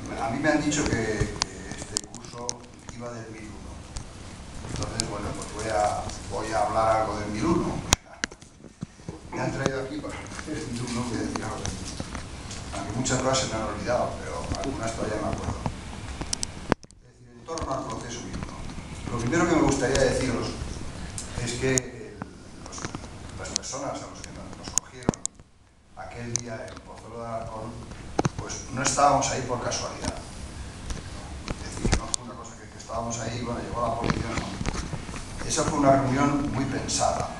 A mí me han dicho que este curso iba del 1001. Entonces, bueno, pues voy a hablar algo del 1001. Me han traído aquí para el 1001, voy a decir algo del 1001. Aunque muchas cosas se me han olvidado, pero algunas todavía me acuerdo. Es decir, en torno al proceso 1001. Lo primero que me gustaría deciros es que las personas a los que nos cogieron aquel día en Pozuelo de Alarcón, pues no estábamos ahí por casualidad. Es decir, no fue una cosa que estábamos ahí, bueno, llegó la policía, no. Esa fue una reunión muy pensada.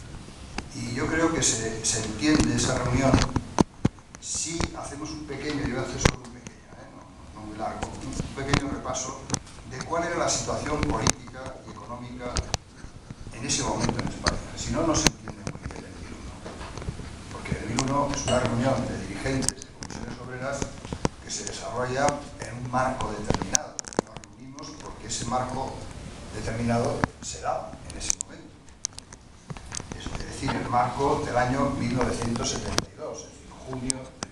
Y yo creo que se entiende esa reunión si hacemos un pequeño, yo voy a hacer solo un pequeño, no muy largo, un pequeño repaso de cuál era la situación política y económica en ese momento en España. Si no, no se entiende muy bien el 1001. Porque el 1001 es una reunión de dirigentes de comisiones obreras que se desarrolla en un marco determinado. Nos reunimos porque ese marco determinado se da en ese momento. Es decir, el marco del año 1972, es decir, junio de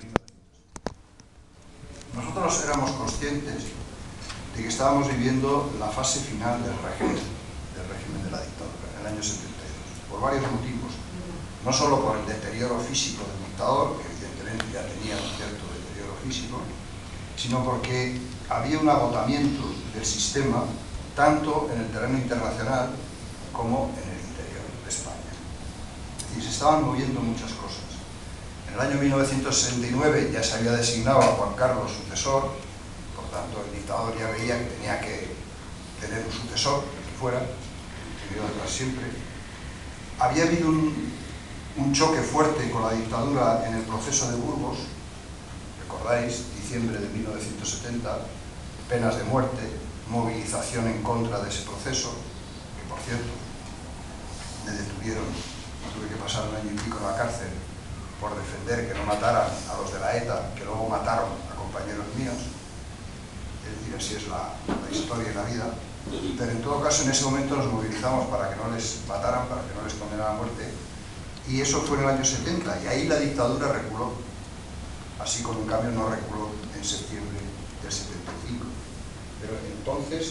1972. Nosotros éramos conscientes de que estábamos viviendo la fase final del régimen de la dictadura, en el año 72, por varios motivos. No solo por el deterioro físico del dictador, que evidentemente ya tenía un cierto deterioro físico, sino porque había un agotamiento del sistema, tanto en el terreno internacional como en el interior de España. Es decir, se estaban moviendo muchas cosas. En el año 1969 ya se había designado a Juan Carlos sucesor, por tanto el dictador ya veía que tenía que tener un sucesor, el que fuera, que iba atrás siempre. Había habido un choque fuerte con la dictadura en el proceso de Burgos, recordáis, diciembre de 1970, penas de muerte, movilización en contra de ese proceso, que por cierto, me detuvieron, tuve que pasar un año y pico en la cárcel por defender que no mataran a los de la ETA, que luego mataron a compañeros míos. Es decir, así es la historia y la vida. Pero en todo caso, en ese momento nos movilizamos para que no les mataran, para que no les condenaran a muerte. Y eso fue en el año 70, y ahí la dictadura reculó. Así como en cambio no reculó en septiembre del 75. Pero entonces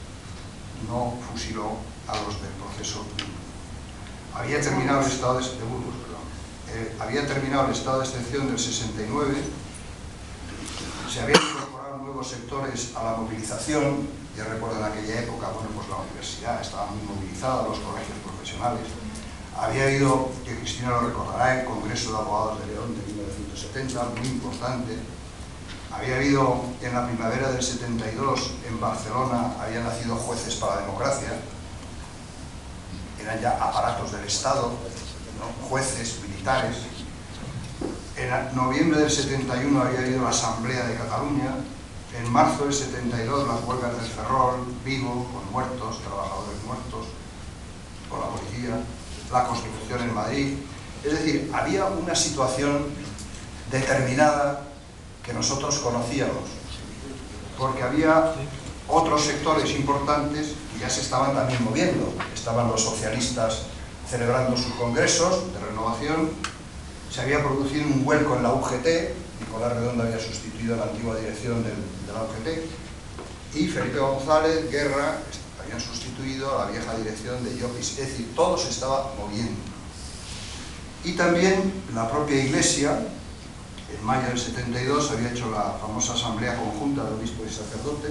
no fusiló a los del proceso. Había terminado el estado de Burgos, había terminado el estado de excepción del 69, se habían incorporado nuevos sectores a la movilización. Yo recuerdo en aquella época, bueno, pues la universidad estaba muy movilizada, los colegios profesionales. Había habido, que Cristina lo recordará, el Congreso de Abogados de León de 1970, muy importante. Había habido, en la primavera del 72, en Barcelona, habían nacido jueces para la democracia. Eran ya aparatos del Estado, ¿no? Jueces, militares. En noviembre del 71 había habido la Asamblea de Cataluña. En marzo del 72 las huelgas del Ferrol, Vigo, con muertos, trabajadores muertos, con la policía, la Constitución en Madrid. Es decir, había una situación determinada que nosotros conocíamos, porque había otros sectores importantes que ya se estaban también moviendo. Estaban los socialistas celebrando sus congresos de renovación, se había producido un vuelco en la UGT, Nicolás Redondo había sustituido a la antigua dirección de la UGT, y Felipe González, Guerra, habían sustituido a la vieja dirección de Llopis. Es decir, todo se estaba moviendo. Y también la propia Iglesia, en mayo del 72, había hecho la famosa Asamblea Conjunta de Obispos y Sacerdotes,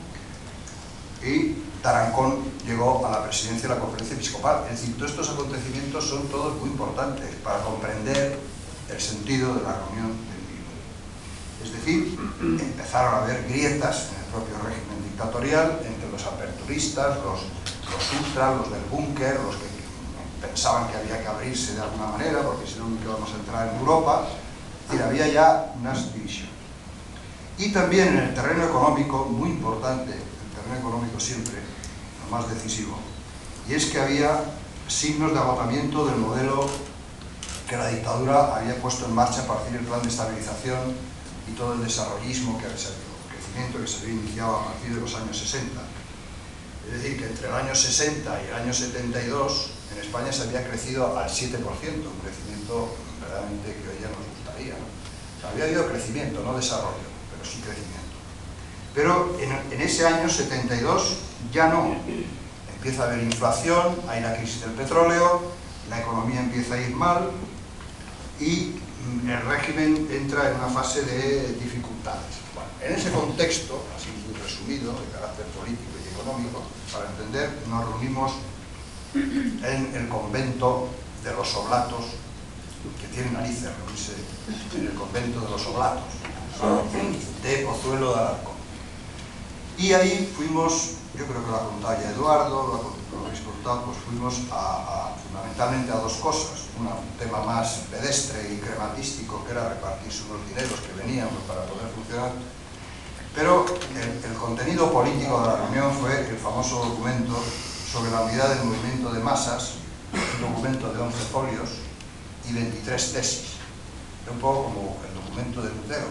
y Tarancón llegó a la presidencia de la Conferencia Episcopal. Es decir, todos estos acontecimientos son todos muy importantes para comprender el sentido de la reunión del 1001. Es decir, empezaron a haber grietas en el propio régimen dictatorial entre los aperturistas, los ultras, los del búnker, los que pensaban que había que abrirse de alguna manera porque si no, nunca íbamos a entrar en Europa. Es decir, había ya unas divisiones. Y también en el terreno económico, muy importante, el terreno económico siempre, lo más decisivo, y es que había signos de agotamiento del modelo que la dictadura había puesto en marcha a partir del plan de estabilización y todo el desarrollismo, el crecimiento que se había iniciado a partir de los años 60. Es decir, que entre el año 60 y el año 72 en España se había crecido al 7%, un crecimiento verdaderamente que hoy ya nos gustaría, ¿no? O sea, había habido crecimiento, no desarrollo, pero sí crecimiento. Pero en ese año 72 ya no. Empieza a haber inflación, hay la crisis del petróleo, la economía empieza a ir mal y el régimen entra en una fase de dificultades. Bueno, en ese contexto, así muy resumido, de carácter político y económico, para entender, nos reunimos en el convento de los Oblatos, que tiene narices reunirse en el convento de los Oblatos, de Pozuelo de Alarcón. Y ahí fuimos, yo creo que lo ha contado ya Eduardo, lo habéis contado, pues fuimos fundamentalmente a dos cosas. Un tema más pedestre y crematístico, que era repartirse unos dineros que venían para poder funcionar. Pero el contenido político de la reunión fue el famoso documento sobre la unidad del movimiento de masas, un documento de 11 folios y 23 tesis. Era un poco como el documento de Lutero,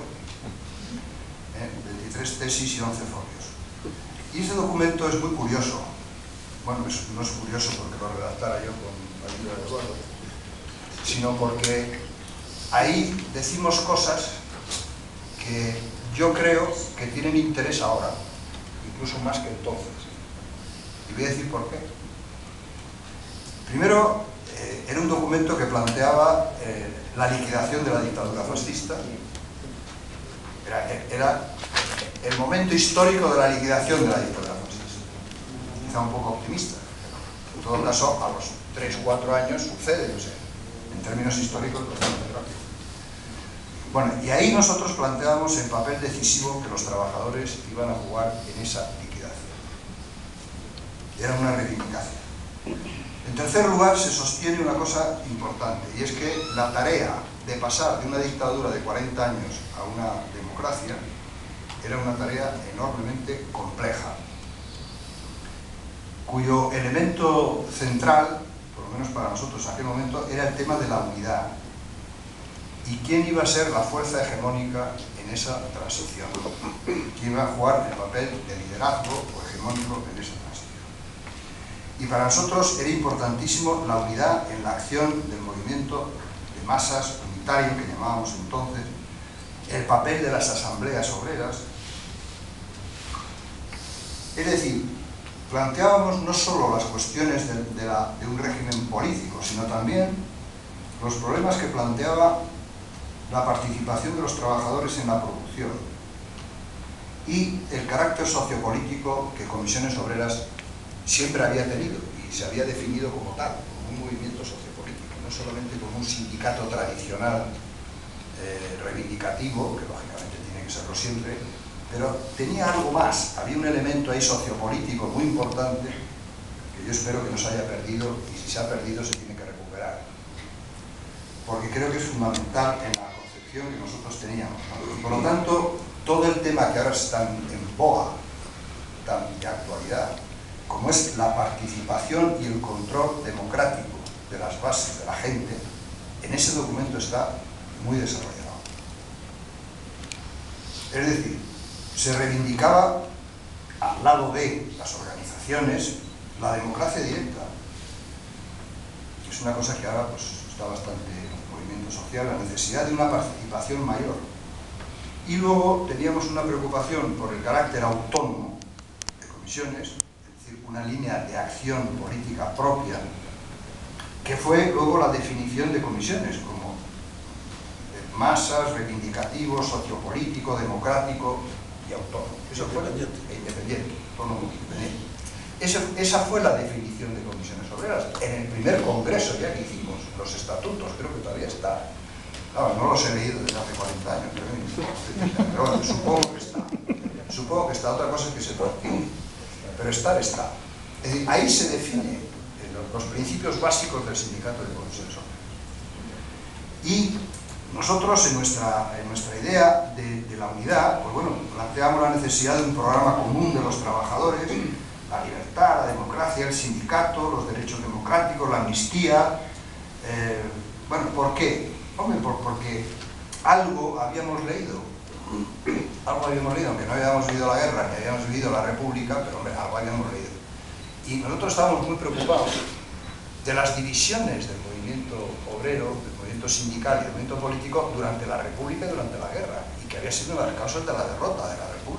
23 tesis y 11 folios. Y ese documento es muy curioso. Bueno, no es curioso porque lo redactara yo con la ayuda de Eduardo, sino porque ahí decimos cosas que yo creo que tienen interés ahora, incluso más que entonces. Y voy a decir por qué. Primero, era un documento que planteaba la liquidación de la dictadura fascista. Era el momento histórico de la liquidación de la dictadura fascista. Quizá un poco optimista, pero en todo caso, a los 3-4 años sucede, o sea, en términos históricos, bastante rápido. Bueno, y ahí nosotros planteábamos el papel decisivo que los trabajadores iban a jugar en esa liquidación. Era una reivindicación. En tercer lugar, se sostiene una cosa importante, y es que la tarea de pasar de una dictadura de 40 años a una democracia era una tarea enormemente compleja, cuyo elemento central, por lo menos para nosotros en aquel momento, era el tema de la unidad. ¿Y quién iba a ser la fuerza hegemónica en esa transición? ¿Quién iba a jugar el papel de liderazgo o hegemónico en esa transición? Y para nosotros era importantísimo la unidad en la acción del movimiento de masas unitario, que llamábamos entonces, el papel de las asambleas obreras. Es decir, planteábamos no solo las cuestiones de un régimen político, sino también los problemas que planteaba la participación de los trabajadores en la producción y el carácter sociopolítico que Comisiones Obreras siempre había tenido y se había definido como tal, como un movimiento sociopolítico, no solamente como un sindicato tradicional reivindicativo, que lógicamente tiene que serlo siempre, pero tenía algo más, había un elemento ahí sociopolítico muy importante que yo espero que no se haya perdido, y si se ha perdido se tiene que recuperar, porque creo que es fundamental en la concepción que nosotros teníamos, ¿no? Y por lo tanto, todo el tema que ahora está en boga, tan de actualidad, como es la participación y el control democrático de las bases de la gente, en ese documento está muy desarrollado. Es decir, se reivindicaba al lado de las organizaciones la democracia directa. Es una cosa que ahora pues, está bastante en el movimiento social, la necesidad de una participación mayor. Y luego teníamos una preocupación por el carácter autónomo de comisiones, es decir, una línea de acción política propia, que fue luego la definición de comisiones como masas, reivindicativo, sociopolítico, democrático y autónomo. Eso fue independiente, autónomo, independiente. Esa fue la definición de Comisiones Obreras en el primer congreso ya que hicimos, los estatutos, creo que todavía está. Claro, no los he leído desde hace 40 años, pero bueno, supongo que está. Supongo que está, otra cosa es que se practique, pero estar está. Es decir, ahí se definen los principios básicos del sindicato de Comisiones Obreras. Y nosotros, en nuestra idea de la unidad, pues bueno, planteamos la necesidad de un programa común de los trabajadores, la libertad, la democracia, el sindicato, los derechos democráticos, la amnistía. Bueno, ¿por qué? Hombre, porque algo habíamos leído, aunque no habíamos vivido la guerra, ni habíamos vivido la república, pero hombre, algo habíamos leído. Y nosotros estábamos muy preocupados de las divisiones del movimiento obrero, del movimiento sindical y del movimiento político durante la república y durante la guerra, y que había sido una de las causas de la derrota de la república.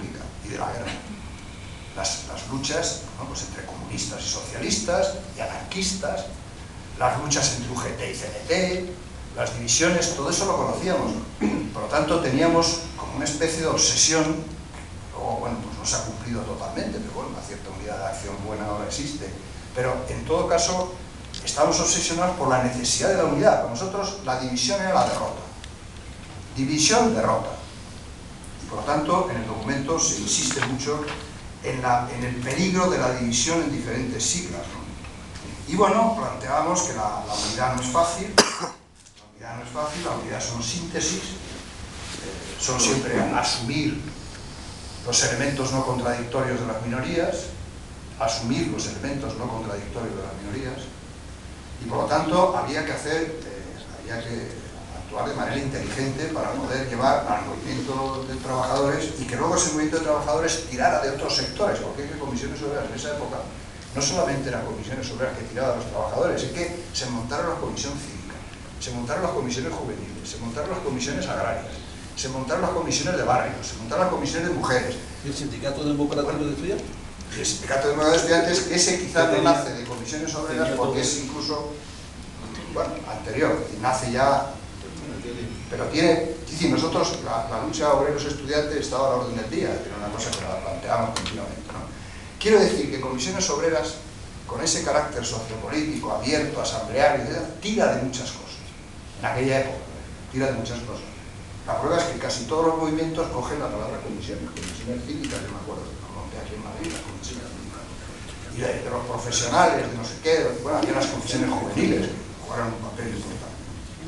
y de la guerra. Las luchas, ¿no?, pues entre comunistas y socialistas y anarquistas, las luchas entre UGT y CNT, las divisiones, todo eso lo conocíamos. Por lo tanto, teníamos como una especie de obsesión, que luego, bueno, pues no se ha cumplido totalmente, pero bueno, una cierta unidad de acción buena ahora existe. Pero, en todo caso, estamos obsesionados por la necesidad de la unidad. Para nosotros, la división era la derrota. División, derrota. Y, por lo tanto, en el documento se insiste mucho en el peligro de la división en diferentes siglas, ¿no? Y bueno, planteábamos que la unidad no es fácil, la unidad son síntesis, son siempre asumir los elementos no contradictorios de las minorías, asumir los elementos no contradictorios de las minorías, y por lo tanto había que actuar de manera inteligente para poder llevar al movimiento de trabajadores y que luego ese movimiento de trabajadores tirara de otros sectores, porque es que Comisiones Obreras en esa época no solamente eran Comisiones Obreras que tiraban a los trabajadores, es que se montaron las comisiones cívicas, se montaron las comisiones juveniles, se montaron las comisiones agrarias, se montaron las comisiones de barrios, se montaron las comisiones de mujeres. ¿Y el sindicato democrático de estudiantes? Y el sindicato democrático de estudiantes, ese quizás no nace de Comisiones Obreras porque es incluso, bueno, anterior, y nace ya, pero tiene, es decir, nosotros, la lucha obreros estudiantes estaba a la orden del día, era una cosa que la planteamos continuamente, ¿no? Quiero decir que Comisiones Obreras, con ese carácter sociopolítico, abierto, asambleario, tira de muchas cosas. En aquella época, tira de muchas cosas. La prueba es que casi todos los movimientos cogen la palabra comisiones cívicas, yo me acuerdo, lo monté aquí en Madrid, las comisiones cívicas. Y de los profesionales, de no sé qué, bueno, había las comisiones juveniles, que jugaron un papel importante.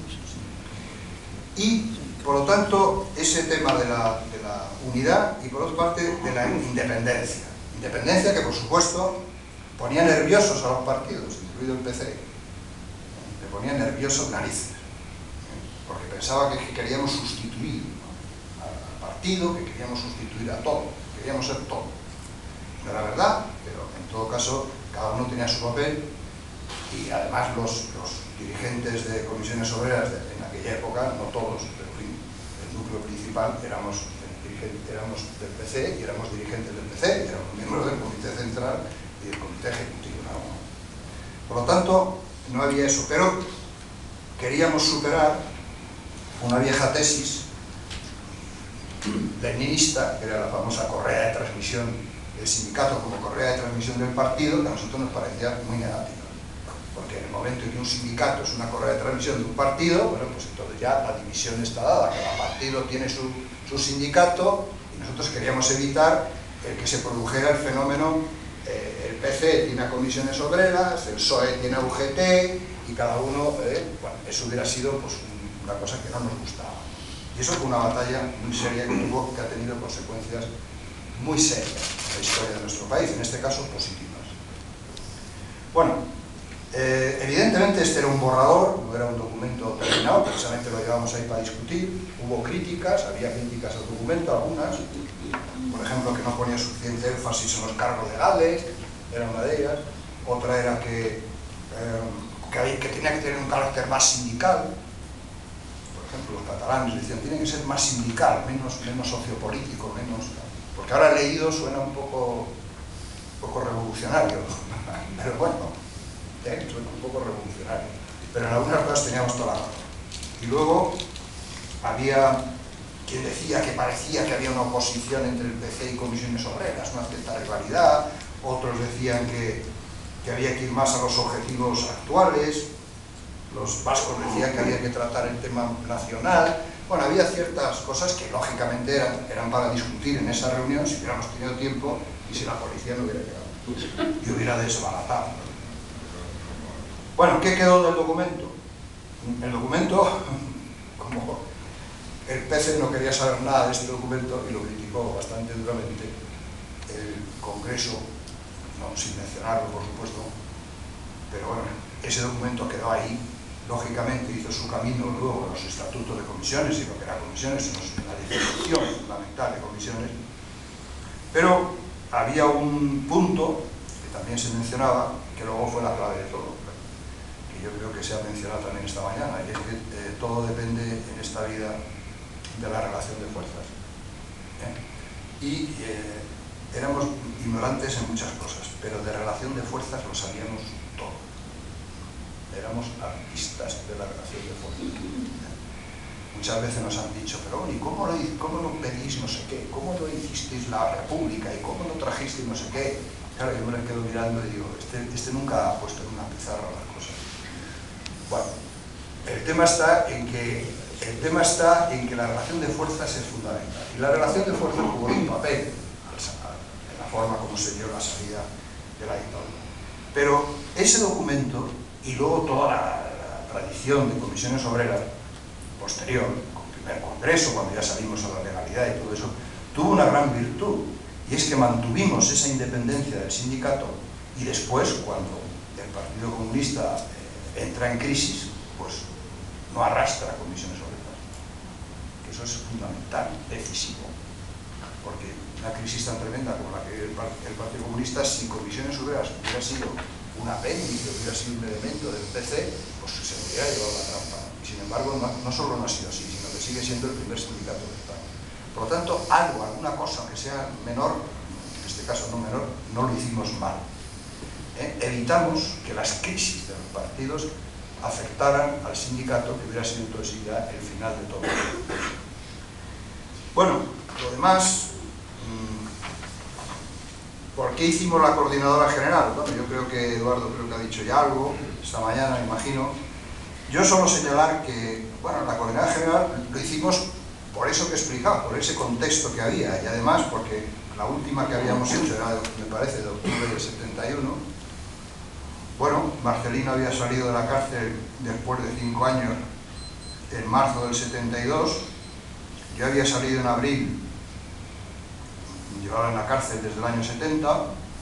Y, por lo tanto, ese tema de la unidad y, por otra parte, de la independencia. Independencia que, por supuesto, ponía nerviosos a los partidos, incluido el PC. Le ponía nerviosos narices, porque pensaba que queríamos sustituir, ¿no?, al partido, que queríamos sustituir a todo, queríamos ser todo. No era verdad, pero en todo caso, cada uno tenía su papel y además los dirigentes de Comisiones Obreras en aquella época, no todos, pero en fin, el núcleo principal éramos del PC y éramos dirigentes del PC y éramos miembros del Comité Central y del Comité Ejecutivo, ¿no? Por lo tanto, no había eso, pero queríamos superar una vieja tesis leninista, que era la famosa correa de transmisión del sindicato como correa de transmisión del partido, que a nosotros nos parecía muy negativa. Porque en el momento en que un sindicato es una correa de transmisión de un partido, bueno, pues entonces ya la división está dada, cada partido tiene su sindicato, y nosotros queríamos evitar el que se produjera el fenómeno, el PC tiene a Comisiones Obreras, el PSOE tiene a UGT, y cada uno, bueno, eso hubiera sido pues una cosa que no nos gustaba. Y eso fue una batalla muy seria que ha tenido consecuencias muy serias en la historia de nuestro país, en este caso positivas. Bueno, evidentemente este era un borrador, no era un documento terminado, precisamente lo llevamos ahí para discutir. Hubo críticas, había críticas al documento, algunas, por ejemplo, que no ponía suficiente énfasis en los cargos legales, era una de ellas. Otra era que tenía que tener un carácter más sindical. Por ejemplo, los catalanes decían, tiene que ser más sindical, menos sociopolítico, menos... Porque ahora leído suena un poco revolucionario, pero bueno, suena un poco revolucionario. Pero en algunas cosas teníamos toda la razón. Y luego había quien decía que parecía que había una oposición entre el PC y Comisiones Obreras, una cierta rivalidad. Otros decían que había que ir más a los objetivos actuales. Los vascos decían que había que tratar el tema nacional. Bueno, había ciertas cosas que lógicamente eran para discutir en esa reunión si hubiéramos tenido tiempo y si la policía no hubiera llegado y hubiera desbaratado. Bueno, ¿qué quedó del documento? El documento, como el PC no quería saber nada de este documento y lo criticó bastante duramente, el Congreso, no, sin mencionarlo por supuesto, pero bueno, ese documento quedó ahí. Lógicamente hizo su camino luego en los estatutos de comisiones y lo que eran comisiones, en la definición fundamental de comisiones, pero había un punto que también se mencionaba, que luego fue la clave de todo, que yo creo que se ha mencionado también esta mañana, y es que todo depende en esta vida de la relación de fuerzas. y éramos ignorantes en muchas cosas, pero de relación de fuerzas lo sabíamos todo. Éramos artistas de la relación de fuerzas. Muchas veces nos han dicho, pero ¿y cómo no pedís no sé qué? ¿Cómo no hicisteis la república? ¿Y cómo no trajisteis no sé qué? Claro, yo me la quedo mirando y digo, este nunca ha puesto en una pizarra las cosas. Bueno, el tema está en que la relación de fuerzas es fundamental. Y la relación de fuerzas jugó un papel en la forma como se dio la salida de la dictadura. Pero ese documento, y luego toda la tradición de comisiones obreras posterior, con el primer congreso, cuando ya salimos a la legalidad y todo eso, tuvo una gran virtud, y es que mantuvimos esa independencia del sindicato, y después, cuando el Partido Comunista entra en crisis, pues no arrastra comisiones obreras. Eso es fundamental, decisivo, porque una crisis tan tremenda como la que el Partido Comunista, si comisiones obreras hubiera sido un apéndice, hubiera sido un elemento del PC, pues se hubiera llevado la trampa. Sin embargo, no solo no ha sido así, sino que sigue siendo el primer sindicato de España. Por lo tanto, alguna cosa que sea menor, en este caso no menor, no lo hicimos mal. Evitamos que las crisis de los partidos afectaran al sindicato, que hubiera sido entonces ya el final de todo. Bueno, lo demás, ¿por qué hicimos la coordinadora general? Bueno, yo creo que Eduardo ha dicho ya algo, esta mañana, me imagino. Yo solo señalar que, bueno, la coordinadora general lo hicimos por eso que he explicado, por ese contexto que había, y además porque la última que habíamos hecho era, me parece, de octubre del 71. Bueno, Marcelino había salido de la cárcel después de 5 años, en marzo del 72, yo había salido en abril, llevaba en la cárcel desde el año 70,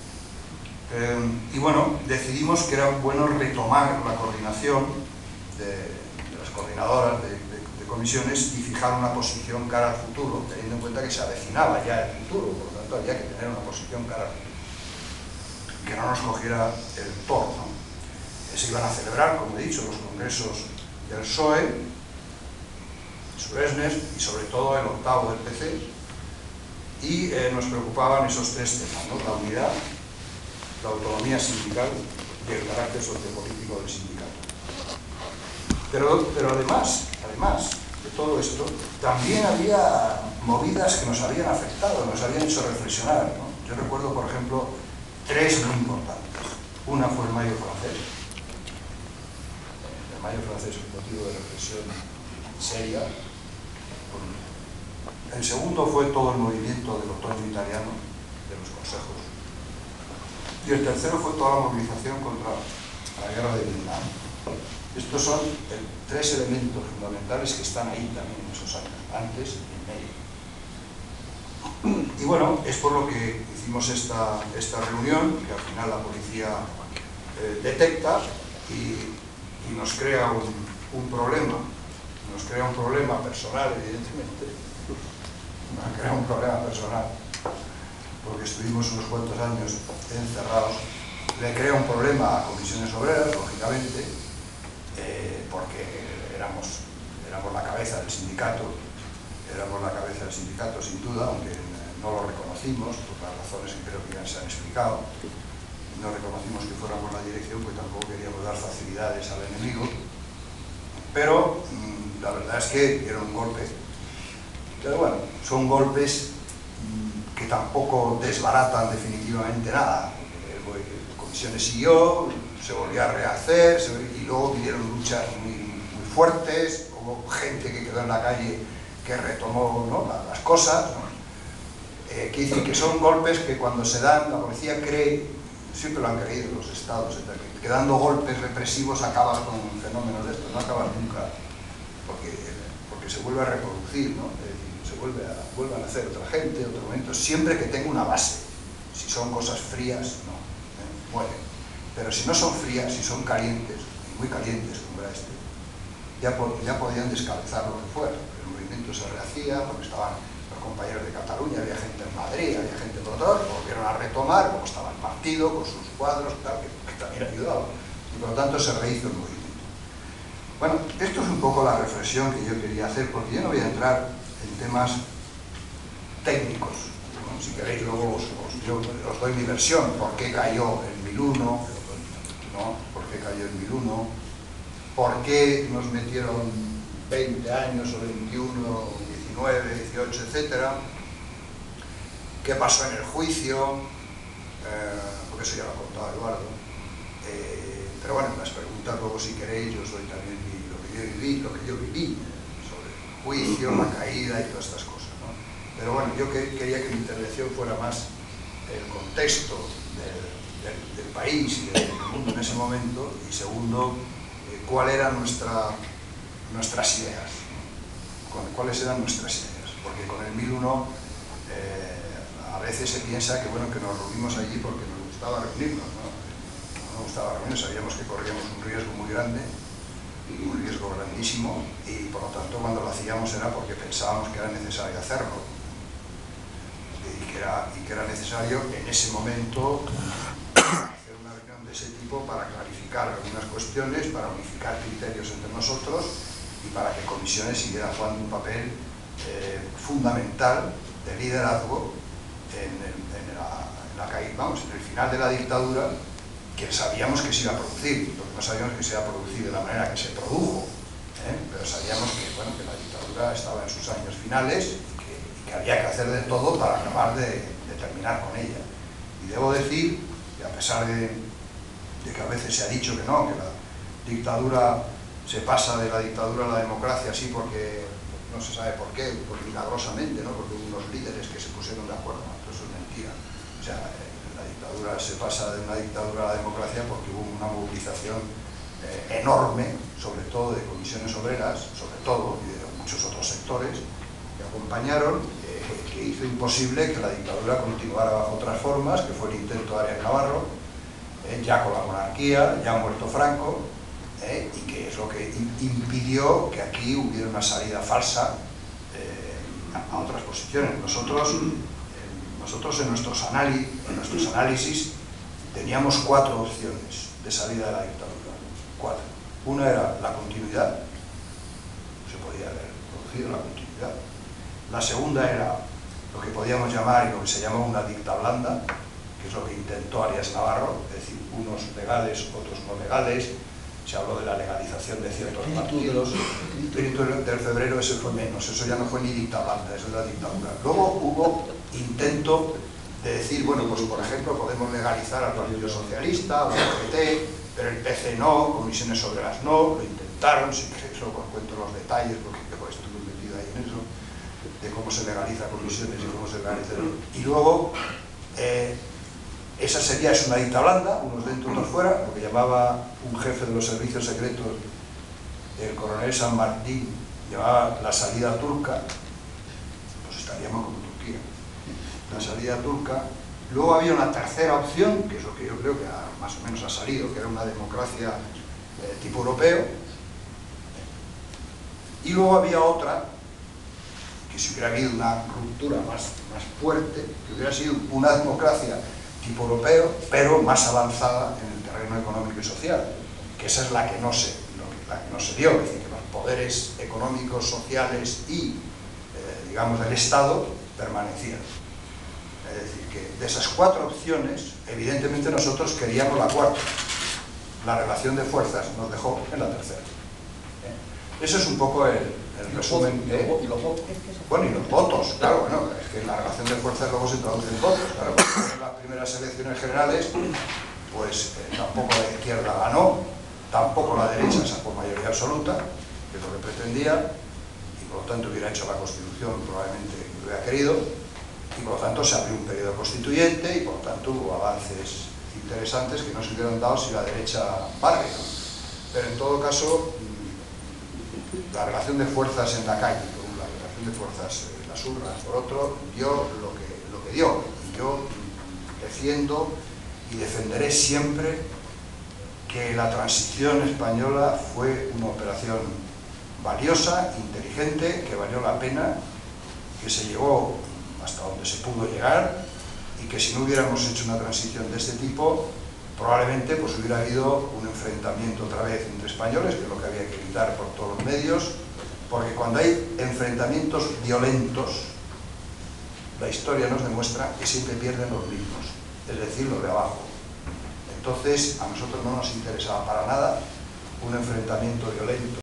y bueno, decidimos que era bueno retomar la coordinación de las coordinadoras de comisiones y fijar una posición cara al futuro, teniendo en cuenta que se avecinaba ya el futuro, por lo tanto había que tener una posición cara al futuro, que no nos cogiera el toro, ¿no? Se iban a celebrar, como he dicho, los congresos del PSOE, Suresnes y sobre todo el octavo del PC, y nos preocupaban esos 3 temas, ¿no? La unidad, la autonomía sindical y el carácter sociopolítico del sindicato. Pero además de todo esto, también había movidas que nos habían afectado, nos habían hecho reflexionar, ¿no? Yo recuerdo, por ejemplo, 3 muy importantes. Una fue el Mayo francés. El Mayo francés es un motivo de reflexión seria. El segundo fue todo el movimiento del otoño italiano, de los consejos. Y el tercero fue toda la movilización contra la guerra de Vietnam. Estos son 3 elementos fundamentales que están ahí también en esos años, antes y en medio. Y bueno, es por lo que hicimos esta reunión, que al final la policía detecta y nos crea un problema. Nos crea un problema personal, evidentemente. Nos crea un problema personal, porque estuvimos unos cuantos años encerrados. Le crea un problema a comisiones obreras, lógicamente, porque éramos la cabeza del sindicato, sin duda, aunque no lo reconocimos, por las razones que creo que ya se han explicado. No reconocimos que fuéramos la dirección, pues tampoco queríamos dar facilidades al enemigo, pero la verdad es que dieron un golpe. Pero bueno, son golpes que tampoco desbaratan definitivamente nada. La comisión siguió, se volvió a rehacer, y luego vinieron luchas muy fuertes, hubo gente que quedó en la calle que retomó, ¿no?, las cosas, ¿no? Que dicen que son golpes que cuando se dan, la policía cree, siempre lo han creído los estados, que dando golpes represivos acabas con fenómenos de estos, no acabas nunca, porque se vuelve a reproducir, ¿no? Es decir, se vuelve a nacer otra gente, otro momento, siempre que tenga una base. Si son cosas frías, no, mueren. Pero si no son frías, si son calientes, y muy calientes como era este, ya podían descabezar lo que fuera. El movimiento se rehacía, porque estaban los compañeros de Cataluña, había gente en Madrid, había gente por otro lado, volvieron a retomar, como estaba el partido, con sus cuadros, tal, que también ayudaba, y por lo tanto se rehizo el movimiento. Bueno, esto es un poco la reflexión que yo quería hacer, porque yo no voy a entrar en temas técnicos, ¿no? Si queréis luego yo os doy mi versión, por qué cayó en 1001, ¿no? ¿Por qué cayó en 1001? ¿Por qué nos metieron 20 años o 21, 19, 18, etcétera? ¿Qué pasó en el juicio? Porque eso ya lo ha contado Eduardo. Pero bueno, en las preguntas luego, si queréis, yo os doy también lo que yo viví sobre el juicio, la caída y todas estas cosas, ¿no? Pero bueno, yo quería que mi intervención fuera más el contexto del país y del mundo en ese momento, y segundo, cuáles eran nuestras ideas, cuáles eran nuestras ideas, porque con el 1001 a veces se piensa que, bueno, que nos reunimos allí porque nos gustaba reunirnos, ¿no? No nos gustaba reunirnos, sabíamos que corríamos un riesgo muy grande, un riesgo grandísimo, y por lo tanto cuando lo hacíamos era porque pensábamos que era necesario hacerlo, y que era necesario en ese momento hacer una reunión de ese tipo para clarificar algunas cuestiones, para unificar criterios entre nosotros y para que Comisiones siguiera jugando un papel fundamental de liderazgo en el final de la dictadura, que sabíamos que se iba a producir, porque no sabíamos que se iba a producir de la manera que se produjo, pero sabíamos que, bueno, que la dictadura estaba en sus años finales y que había que hacer de todo para acabar de terminar con ella. Y debo decir que, a pesar de que a veces se ha dicho que no, que la dictadura se pasa de la dictadura a la democracia así porque no se sabe por qué, por milagrosamente, ¿no? Porque hubo unos líderes que se pusieron de acuerdo, ¿no? Eso es mentira. O sea, la dictadura se pasa de una dictadura a la democracia porque hubo una movilización enorme, sobre todo de comisiones obreras, sobre todo, y de muchos otros sectores que acompañaron, que hizo imposible que la dictadura continuara bajo otras formas, que fue el intento de Arias Navarro, ya con la monarquía, ya muerto Franco, y que es lo que impidió que aquí hubiera una salida falsa a otras posiciones. Nosotros en nuestros análisis teníamos 4 opciones de salida de la dictadura. 4. Una era la continuidad, se podía haber producido la continuidad. La segunda era lo que podíamos llamar, y lo que se llama una dicta blanda, que es lo que intentó Arias Navarro, es decir, unos legales, otros no legales. Se habló de la legalización de ciertos partidos. El espíritu del febrero, ese fue menos, eso ya no fue ni dicta blanda, eso es la dictadura. Luego hubo intento de decir, bueno, pues por ejemplo, podemos legalizar al Partido Socialista, al CNT, pero el PC no, comisiones obreras no, lo intentaron, si queréis luego os cuento los detalles, porque estuve metido ahí en eso, de cómo se legaliza comisiones y cómo se legaliza. Y luego, esa es una dicta blanda, unos dentro, otros fuera, lo que llamaba un jefe de los servicios secretos, el coronel San Martín, llamaba la salida turca. Pues estaríamos como Turquía, la salida turca. Luego había una tercera opción, que es lo que yo creo que más o menos ha salido, que era una democracia tipo europeo. Y luego había otra, que si hubiera habido una ruptura más fuerte, que hubiera sido una democracia tipo europeo, pero más avanzada en el terreno económico y social, que esa es la que no se dio, es decir, que los poderes económicos, sociales y, digamos, del Estado permanecieron. Es decir, que de esas 4 opciones, evidentemente nosotros queríamos la 4. La relación de fuerzas nos dejó en la tercera. Eso es un poco el resumen. ¿Y los votos? Bueno, y los votos, claro, bueno, es que la relación de fuerzas luego se traduce en votos, claro, porque en las primeras elecciones generales, pues tampoco la izquierda ganó, tampoco la derecha sacó mayoría absoluta, que es lo que pretendía, y por lo tanto hubiera hecho la Constitución probablemente que hubiera querido, y por lo tanto se abrió un periodo constituyente, y por lo tanto hubo avances interesantes que no se hubieran dado si la derecha barre, ¿no? Pero en todo caso, la relación de fuerzas en la calle, la relación de fuerzas en las urnas, por otro, dio lo que dio. Y yo defiendo y defenderé siempre que la transición española fue una operación valiosa, inteligente, que valió la pena, que se llegó hasta donde se pudo llegar, y que si no hubiéramos hecho una transición de este tipo, probablemente pues hubiera habido un enfrentamiento otra vez entre españoles, que es lo que había que evitar por todos los medios, porque cuando hay enfrentamientos violentos, la historia nos demuestra que siempre pierden los mismos, es decir, los de abajo. Entonces, a nosotros no nos interesaba para nada un enfrentamiento violento